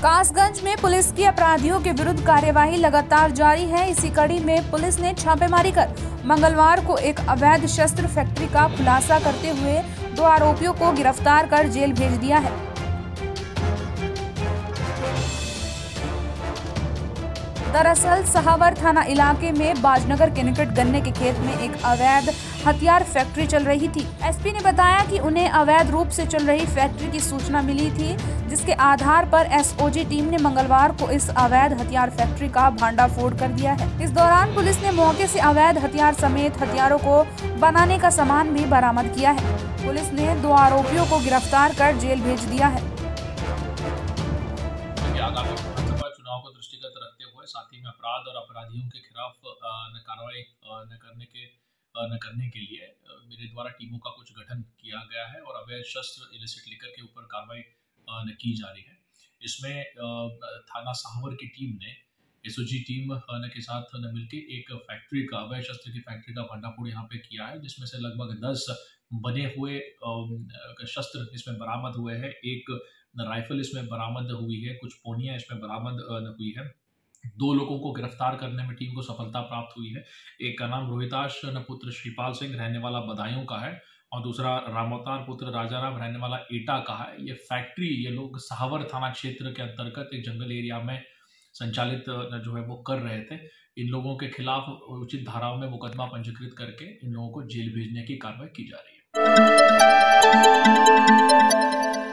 कासगंज में पुलिस की अपराधियों के विरुद्ध कार्यवाही लगातार जारी है। इसी कड़ी में पुलिस ने छापेमारी कर मंगलवार को एक अवैध शस्त्र फैक्ट्री का खुलासा करते हुए 2 आरोपियों को गिरफ्तार कर जेल भेज दिया है। दरअसल सहावर थाना इलाके में बाजनगर के निकट गन्ने के खेत में एक अवैध हथियार फैक्ट्री चल रही थी। एसपी ने बताया कि उन्हें अवैध रूप से चल रही फैक्ट्री की सूचना मिली थी, जिसके आधार पर एसओजी टीम ने मंगलवार को इस अवैध हथियार फैक्ट्री का भांडाफोड़ कर दिया है। इस दौरान पुलिस ने मौके से अवैध हथियार समेत हथियारों को बनाने का सामान भी बरामद किया है। पुलिस ने 2 आरोपियों को गिरफ्तार कर जेल भेज दिया है। चुनाव को दृष्टिगत रखते हुए साथ ही में अपराध और अपराधियों के खिलाफ कार्रवाई न करने के लिए मेरे द्वारा टीमों का कुछ गठन किया गया है और अवैध शस्त्र इलिसिट लिकर के ऊपर कार्रवाई की जा रही है। इसमें थाना सहावर की टीम ने एसओजी टीम के साथ मिलकर एक फैक्ट्री का अवैध शस्त्र की फैक्ट्री का भंडाफोड़ यहाँ पे किया है, जिसमें से लगभग 10 बने हुए शस्त्र इसमें बरामद हुए हैं। एक राइफल इसमें बरामद हुई है, कुछ पोनियां इसमें बरामद हुई है। 2 लोगों को गिरफ्तार करने में टीम को सफलता प्राप्त हुई है। एक का नाम रोहिताश पुत्र श्रीपाल सिंह रहने वाला बदायूं का है और दूसरा रामोतार पुत्र राजाराम रहने वाला एटा का है। ये फैक्ट्री ये लोग सहावर थाना क्षेत्र के अंतर्गत एक जंगल एरिया में संचालित जो है वो कर रहे थे। इन लोगों के खिलाफ उचित धाराओं में मुकदमा पंजीकृत करके इन लोगों को जेल भेजने की कार्रवाई की जा रही है।